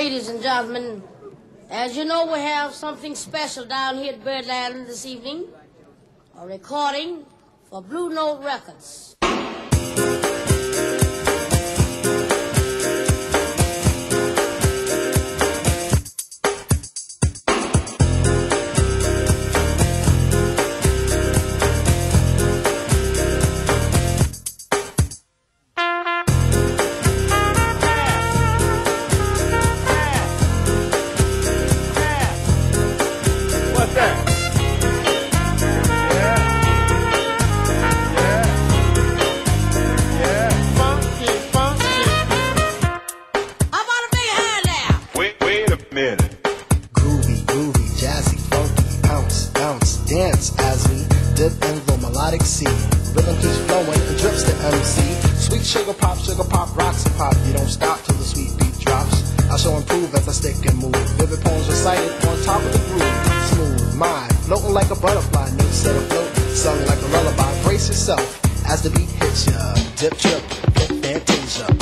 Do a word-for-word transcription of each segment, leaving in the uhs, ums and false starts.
Ladies and gentlemen, as you know, we have something special down here at Birdland this evening, a recording for Blue Note Records. Dance as we dip in the melodic sea. Rhythm keeps flowing and drips to M C. Sweet sugar pop, sugar pop, rocks and pop. You don't stop till the sweet beat drops. I shall improve as I stick and move. Vivid poems recited on top of the groove. Smooth mind, floating like a butterfly. New set afloat, sung like a lullaby. Brace yourself as the beat hits ya. Dip, trip, hip, fantasia.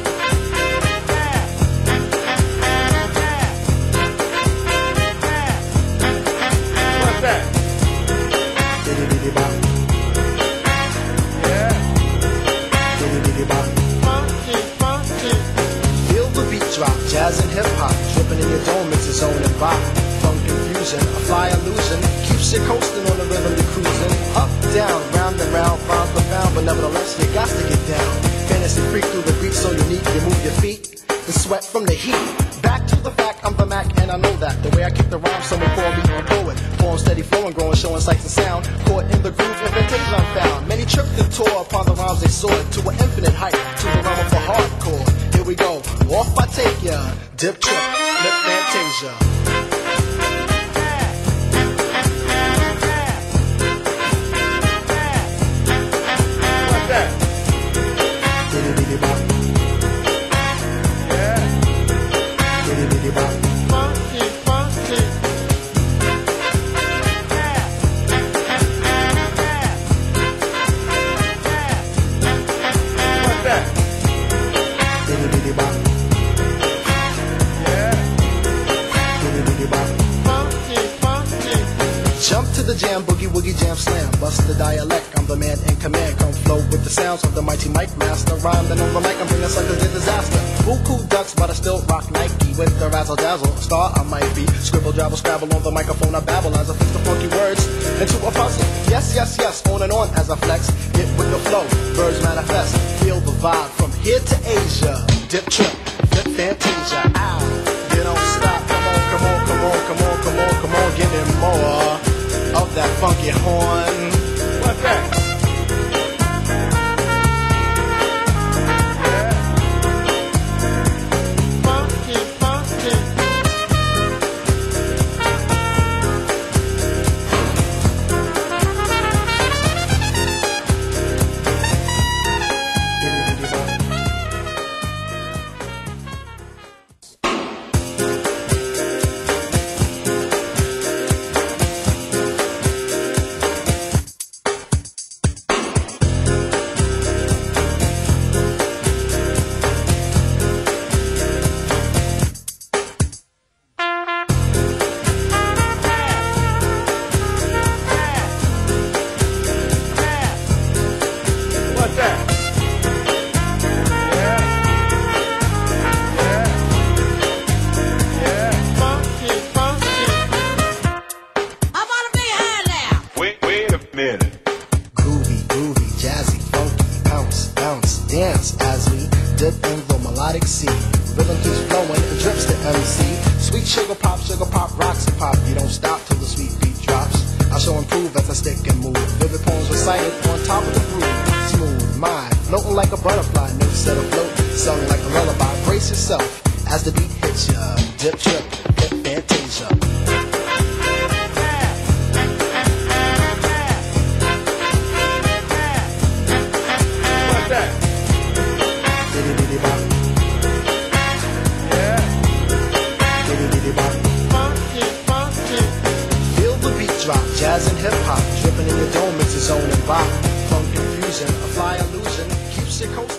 Drop, jazz and hip-hop, dripping in your dome, it's its own and rock. Funk confusion, a fly illusion, keeps you coasting on the rhythm you're cruising. Up, down, round and round, rhymes profound, but nevertheless, you got to get down. Fantasy freak through the beat so unique, you move your feet, the sweat from the heat. Back to the fact, I'm the Mac, and I know that. The way I kick the rhyme, someone call me a poet. Form steady flowing, growing, showing sights and sound. Caught in the groove, invitation I'm found. Many tripped and tore upon the rhymes they soared to an infinite height, to the realm of a hardcore. Here we go, off I take ya, dip, trip, lip, fantasia. What's that? Diddy diddy bop. Yeah. Diddy diddy bop. Funky, funky. What's that? Jump to the jam, boogie woogie jam slam. Bust the dialect, I'm the man in command. Come flow with the sounds of the mighty mic master. Rhyme then on the mic, I'm bringing suckers to disaster. Buku ducks, but I still rock Nike. With the razzle dazzle, star I might be. Scribble, jabble, scrabble on the microphone, I babble as I fix the funky words into a puzzle. Yes, yes, yes, on and on as I flex. Get with the flow, birds manifest. Feel the vibe from here to Asia. Dip, trip, flip, fantasia. Ow, you don't stop. Come on, come on, come on, come on, come on, come on, give me more of that funky horn. What's that? Dance as we dip in the melodic sea. Rhythm keeps flowing and drips to M C. Sweet sugar pop, sugar pop, rocks and pop. You don't stop till the sweet beat drops. I shall improve as I stick and move. Vivid poems recited on top of the groove. Smooth mind, floating like a butterfly. New set afloat, sung like a lullaby. Brace yourself as the beat hits ya. Dip, trip, hip, fantasia. What's that? Drop, jazz and hip-hop, dripping in your dome, it's its own and rock. Funk confusion, a fly illusion, keeps you coasting.